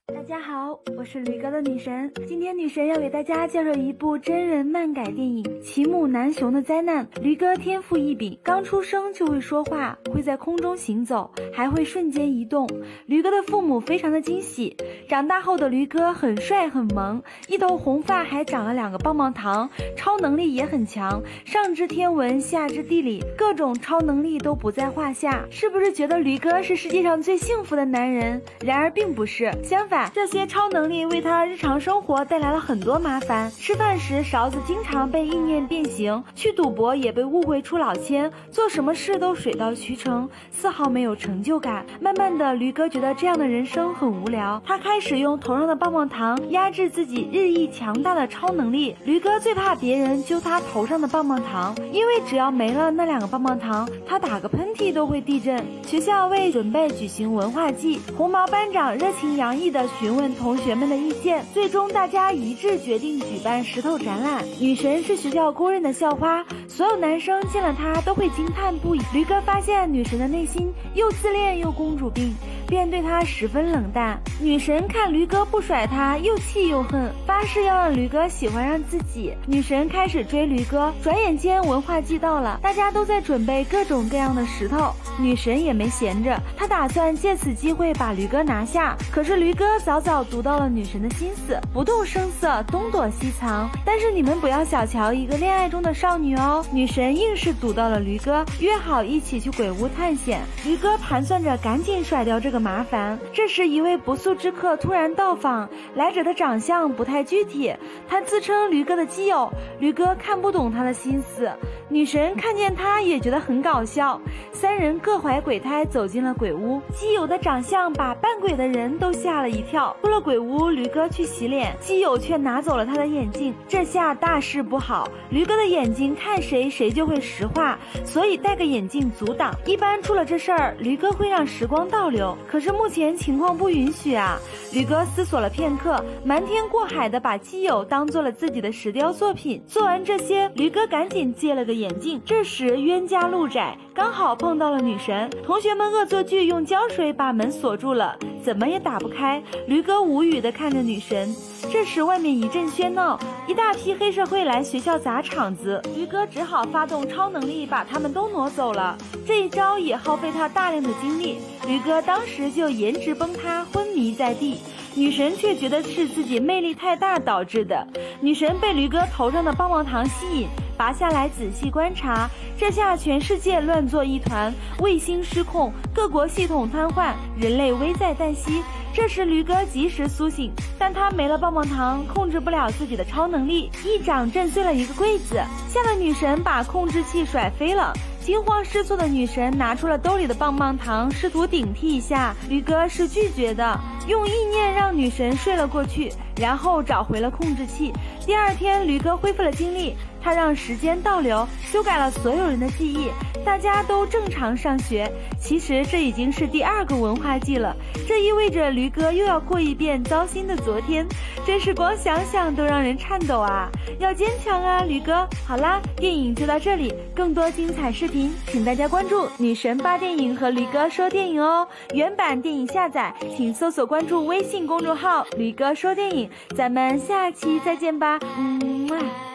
大家好，我是驴哥的女神。今天女神要给大家介绍一部真人漫改电影《骑母难雄的灾难》。驴哥天赋异禀，刚出生就会说话，会在空中行走，还会瞬间移动。驴哥的父母非常的惊喜。长大后的驴哥很帅很萌，一头红发，还长了2个棒棒糖，超能力也很强，上知天文下知地理，各种超能力都不在话下。是不是觉得驴哥是世界上最幸福的男人？然而并不是，相反，这些超能力为他日常生活带来了很多麻烦。吃饭时勺子经常被意念变形，去赌博也被误会出老千，做什么事都水到渠成，丝毫没有成就感。慢慢的，驴哥觉得这样的人生很无聊，他开始用头上的棒棒糖压制自己日益强大的超能力。驴哥最怕别人揪他头上的棒棒糖，因为只要没了那2个棒棒糖，他打个喷嚏都会地震。学校为准备举行文化祭，红毛班长热情洋溢地询问同学们的意见，最终大家一致决定举办石头展览。女神是学校公认的校花，所有男生见了她都会惊叹不已。驴哥发现女神的内心又自恋又公主病，便对她十分冷淡。女神看驴哥不甩她，又气又恨，发誓要让驴哥喜欢上自己。女神开始追驴哥，转眼间文化祭到了，大家都在准备各种各样的石头，女神也没闲着，她打算借此机会把驴哥拿下。可是驴哥早早读到了女神的心思，不动声色，东躲西藏。但是你们不要小瞧一个恋爱中的少女哦，女神硬是堵到了驴哥，约好一起去鬼屋探险。驴哥盘算着赶紧甩掉这个麻烦。这时一位不速之客突然到访，来者的长相不太具体，他自称驴哥的基友。驴哥看不懂他的心思，女神看见他也觉得很搞笑。3人各怀鬼胎走进了鬼屋，基友的长相把扮鬼的人都吓了一跳。出了鬼屋，驴哥去洗脸，基友却拿走了他的眼镜，这下大事不好。驴哥的眼睛看谁就会石化，所以戴个眼镜阻挡。一般出了这事儿，驴哥会让时光倒流，可是目前情况不允许啊。驴哥思索了片刻，瞒天过海的把基友当做了自己的石雕作品。做完这些，驴哥赶紧借了个眼镜。这时冤家路窄，刚好碰到了女神，同学们恶作剧用胶水把门锁住了，怎么也打不开。驴哥无语地看着女神。这时外面一阵喧闹，一大批黑社会来学校砸场子，驴哥只好发动超能力把他们都挪走了。这一招也耗费他大量的精力，驴哥当时就颜值崩塌，昏迷在地。女神却觉得是自己魅力太大导致的。女神被驴哥头上的棒棒糖吸引，拔下来仔细观察，这下全世界乱作一团，卫星失控，各国系统瘫痪，人类危在旦夕。这时驴哥及时苏醒，但他没了棒棒糖，控制不了自己的超能力，一掌震碎了一个柜子，吓得女神把控制器甩飞了。惊慌失措的女神拿出了兜里的棒棒糖，试图顶替一下，驴哥是拒绝的，用意念让女神睡了过去，然后找回了控制器。第2天，驴哥恢复了精力，他让时间倒流，修改了所有人的记忆，大家都正常上学。其实这已经是第2个文化祭了，这意味着驴哥又要过一遍糟心的昨天，真是光想想都让人颤抖啊！要坚强啊，驴哥！好啦，电影就到这里，更多精彩视频，请大家关注女神扒电影和驴哥说电影哦。原版电影下载，请搜索关注微信公众号驴哥说电影。咱们下期再见吧，么。